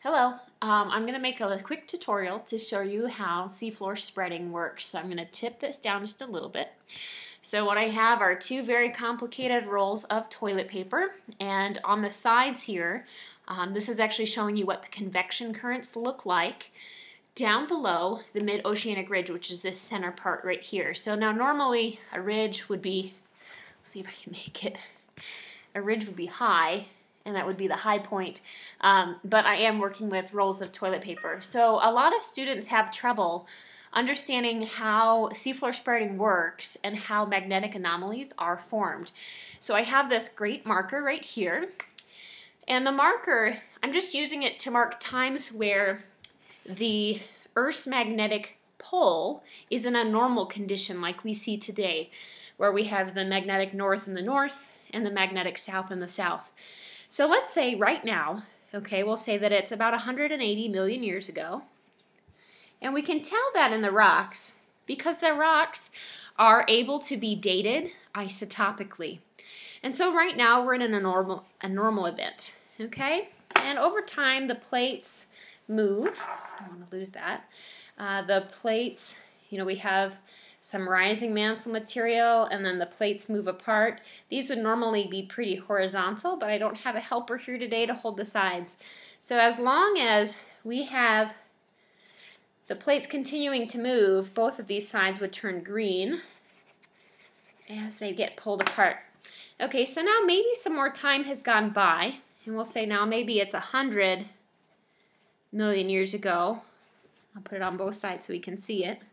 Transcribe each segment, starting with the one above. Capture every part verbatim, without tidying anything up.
Hello, um, I'm going to make a quick tutorial to show you how seafloor spreading works. So I'm going to tip this down just a little bit. So what I have are two very complicated rolls of toilet paper, and on the sides here, um, this is actually showing you what the convection currents look like down below the mid-oceanic ridge, which is this center part right here. So now normally a ridge would be, let's see if I can make it, a ridge would be high, and that would be the high point, um, but I am working with rolls of toilet paper. So a lot of students have trouble understanding how seafloor spreading works and how magnetic anomalies are formed. So I have this great marker right here, and the marker, I'm just using it to mark times where the Earth's magnetic pole is in a normal condition like we see today, where we have the magnetic north in the north and the magnetic south in the south. So let's say right now, okay, we'll say that it's about one hundred eighty million years ago. And we can tell that in the rocks because the rocks are able to be dated isotopically. And so right now we're in a normal, a normal event, okay? And over time the plates move. I don't want to lose that. Uh, the plates, you know, we have some rising mantle material, and then the plates move apart. These would normally be pretty horizontal, but I don't have a helper here today to hold the sides. So as long as we have the plates continuing to move, both of these sides would turn green as they get pulled apart. Okay, so now maybe some more time has gone by, and we'll say now maybe it's one hundred million years ago. I'll put it on both sides so we can see it.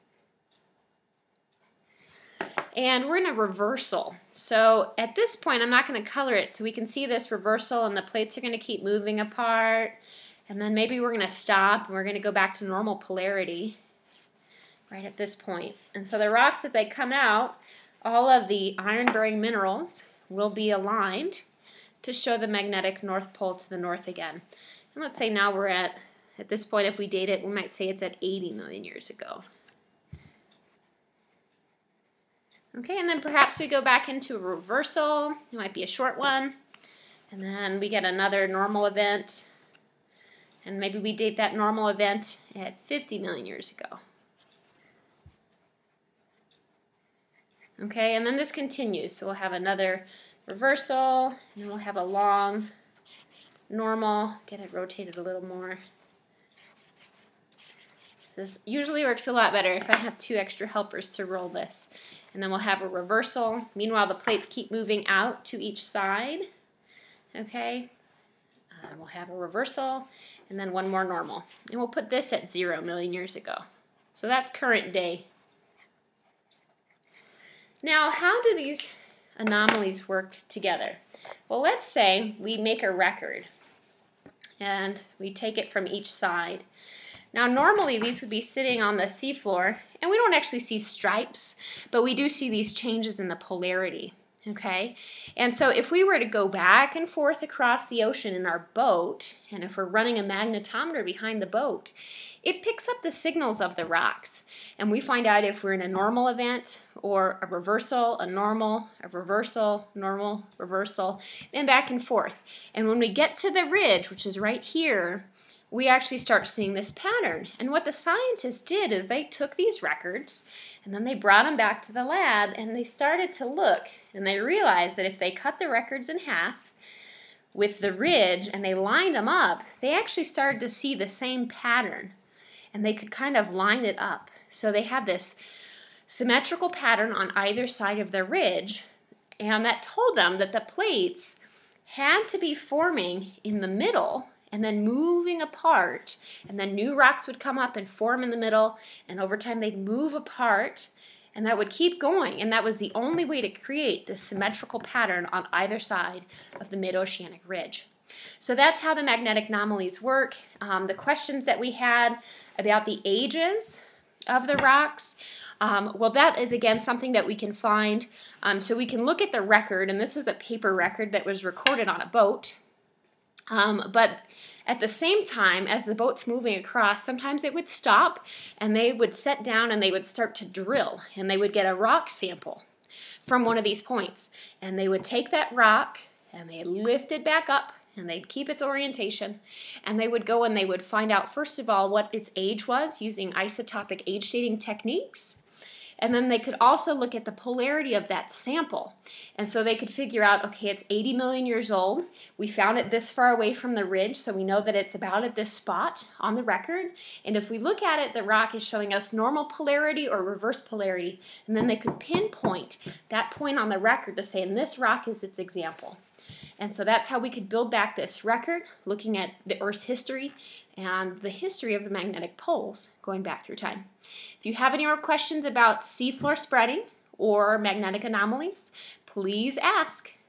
And we're in a reversal. So at this point, I'm not going to color it, so we can see this reversal, and the plates are going to keep moving apart. And then maybe we're going to stop, and we're going to go back to normal polarity right at this point. And so the rocks, as they come out, all of the iron-bearing minerals will be aligned to show the magnetic north pole to the north again. And let's say now we're at, at this point, if we date it, we might say it's at eighty million years ago. Okay, and then perhaps we go back into a reversal. It might be a short one. And then we get another normal event. And maybe we date that normal event at fifty million years ago. Okay, and then this continues. So we'll have another reversal, and then we'll have a long normal. Get it rotated a little more. This usually works a lot better if I have two extra helpers to roll this. And then we'll have a reversal. Meanwhile, the plates keep moving out to each side. Okay, uh, we'll have a reversal, and then one more normal. And we'll put this at zero million years ago. So that's current day. Now, how do these anomalies work together? Well, let's say we make a record, and we take it from each side. Now normally these would be sitting on the seafloor, and we don't actually see stripes, but we do see these changes in the polarity, okay? And so if we were to go back and forth across the ocean in our boat, and if we're running a magnetometer behind the boat, it picks up the signals of the rocks, and we find out if we're in a normal event or a reversal, a normal, a reversal, normal, reversal, and back and forth. And when we get to the ridge, which is right here, we actually start seeing this pattern. And what the scientists did is they took these records and then they brought them back to the lab, and they started to look, and they realized that if they cut the records in half with the ridge and they lined them up, they actually started to see the same pattern, and they could kind of line it up. So they had this symmetrical pattern on either side of the ridge, and that told them that the plates had to be forming in the middle and then moving apart, and then new rocks would come up and form in the middle, and over time they'd move apart, and that would keep going, and that was the only way to create this symmetrical pattern on either side of the mid-oceanic ridge. So that's how the magnetic anomalies work. Um, the questions that we had about the ages of the rocks, um, well, that is again something that we can find. Um, so we can look at the record, and this was a paper record that was recorded on a boat. Um, but at the same time, as the boat's moving across, sometimes it would stop, and they would set down and they would start to drill, and they would get a rock sample from one of these points. And they would take that rock and they lift it back up and they'd keep its orientation, and they would go and they would find out, first of all, what its age was using isotopic age dating techniques. And then they could also look at the polarity of that sample. And so they could figure out, okay, it's eighty million years old. We found it this far away from the ridge, so we know that it's about at this spot on the record. And if we look at it, the rock is showing us normal polarity or reverse polarity. And then they could pinpoint that point on the record to say, and this rock is its example. And so that's how we could build back this record, looking at the Earth's history and the history of the magnetic poles going back through time. If you have any more questions about seafloor spreading or magnetic anomalies, please ask.